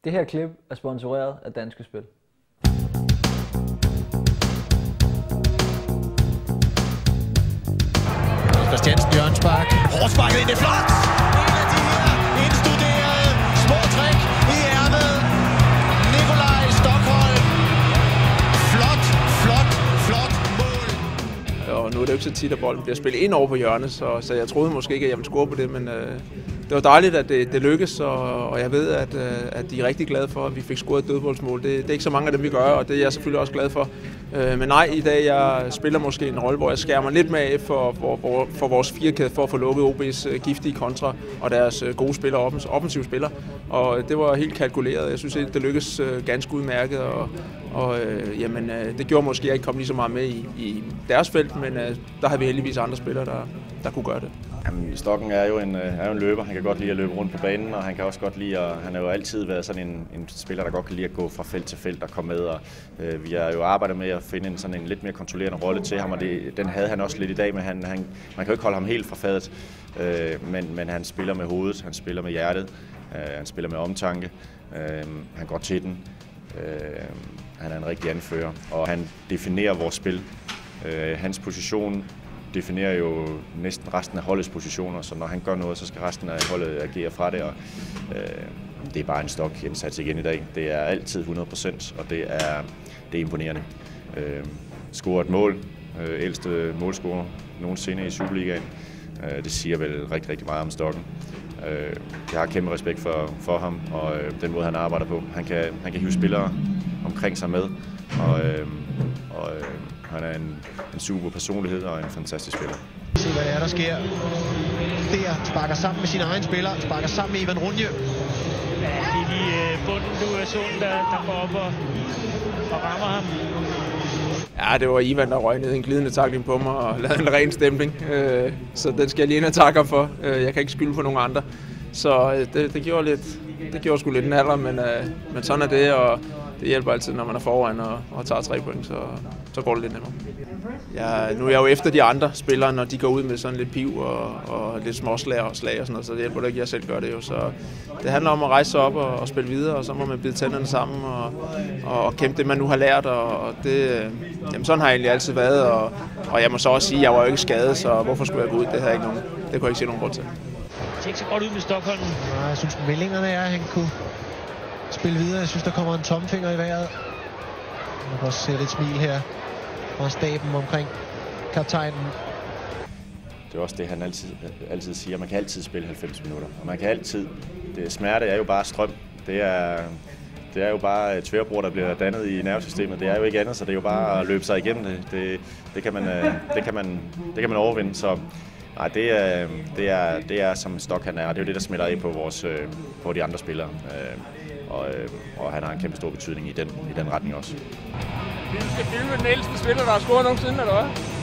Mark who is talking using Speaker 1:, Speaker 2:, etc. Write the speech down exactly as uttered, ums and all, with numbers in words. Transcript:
Speaker 1: Det her klip er sponsoreret af Danske Spil.
Speaker 2: Christiansen, Jørgen Spark. Hårdt sparket ind, det er flot! En af de her indstuderede små trick i ærmet. Nikolaj Stokholm. Flot, flot, flot mål.
Speaker 3: Og nu er det jo ikke så tit, at bolden bliver spillet ind over på hjørnet, så, så jeg troede måske ikke, at jeg ville score på det, men øh, det var dejligt, at det, det lykkedes, og, og jeg ved, at, øh, at de er rigtig glade for, at vi fik scoret et dødboldsmål. Det, det er ikke så mange af dem, vi gør, og det er jeg selvfølgelig også glad for. Øh, men nej, i dag jeg spiller måske en rolle, hvor jeg skærmer lidt med af for, for, for, for vores firekæde for at få lukket O B's uh, giftige kontra og deres uh, gode spillere, offens, offensive spillere. Og det var helt kalkuleret. Jeg synes, det lykkedes uh, ganske udmærket, og, og uh, jamen, uh, det gjorde måske, at jeg ikke kom lige så meget med i, i deres felt, men uh, der har vi heldigvis andre spillere, der, der kunne gøre det.
Speaker 4: Jamen, Stokken er jo, en, er jo en løber. Han kan godt lide at løbe rundt på banen, og han kan også godt lide at, han har jo altid været sådan en, en spiller, der godt kan lide at gå fra felt til felt og komme med. Og, øh, vi har jo arbejdet med at finde en, sådan en lidt mere kontrollerende rolle til ham, og det, den havde han også lidt i dag, men han, han, man kan jo ikke holde ham helt fra fadet. Øh, men, men han spiller med hovedet, han spiller med hjertet, øh, han spiller med omtanke, øh, han går til den. Øh, han er en rigtig anfører, og han definerer vores spil. Øh, hans position definerer jo næsten resten af holdets positioner, så når han gør noget, så skal resten af holdet agere fra det, og øh, det er bare en stok indsats igen i dag. Det er altid hundrede procent, og det er, det er imponerende. Øh, scorer et mål, øh, ældste målscorer nogensinde i Superligaen. Øh, det siger vel rigtig, rigtig meget om Stokken. Øh, jeg har kæmpe respekt for, for ham, og øh, den måde, han arbejder på. Han kan, han kan hive spillere omkring sig med, og, øh, og øh, han er en, en super personlighed og en fantastisk spiller.
Speaker 2: Se hvad det er, der sker. Der sparker sammen med sine egne spillere, sparker sammen med Ivan Runje.
Speaker 5: Ja, det er lige øh, bunden, du er sådan, der, der går op og, og rammer ham.
Speaker 3: Ja, det var Ivan, der røg ned en glidende tackling på mig og lavede en ren stemning. Øh, så den skal jeg lige ind og takke for. Øh, jeg kan ikke skylde på nogen andre. Så øh, det, det gjorde lidt, det gjorde sgu lidt en alder, men, øh, men sådan er det, og det hjælper altid, når man er foran og, og tager tre point, så, så går det lidt nemmere. Ja, nu er jeg jo efter de andre spillere, når de går ud med sådan lidt piv og, og lidt småslag og slag og sådan noget, så det hjælper det ikke, jeg selv gør det jo. Så det handler om at rejse sig op og, og spille videre, og så må man bide tænderne sammen og, og, og kæmpe det, man nu har lært, og, og det, jamen sådan har jeg egentlig altid været, og, og jeg må så også sige, at jeg var jo ikke skadet, så hvorfor skulle jeg gå ud? Det har ikke nogen, det kunne jeg ikke se nogen grund til.
Speaker 5: Det ser ikke så godt ud med Stockholm.
Speaker 2: Nej, jeg synes, meldingerne er, at han kunne spille videre. Jeg synes, der kommer en tomfinger i vejret. Man kan også se lidt smil her fra staben omkring kaptajnen.
Speaker 4: Det er også det, han altid, altid siger. Man kan altid spille halvfems minutter, og man kan altid. Det smerte er jo bare strøm. Det er, det er jo bare tværbror, der bliver dannet i nervesystemet. Det er jo ikke andet, så det er jo bare at løbe sig igennem det. Det, det, kan, man, det, kan, man, det kan man overvinde. Så nej, det er, det er, det er som Stok han er, og det er jo det, der smitter af på, vores, på de andre spillere. Og, og han har en kæmpe stor betydning i den, i den retning også.
Speaker 3: Vi skal filme den ældste spiller, der har scoret nogensinde, eller hvad?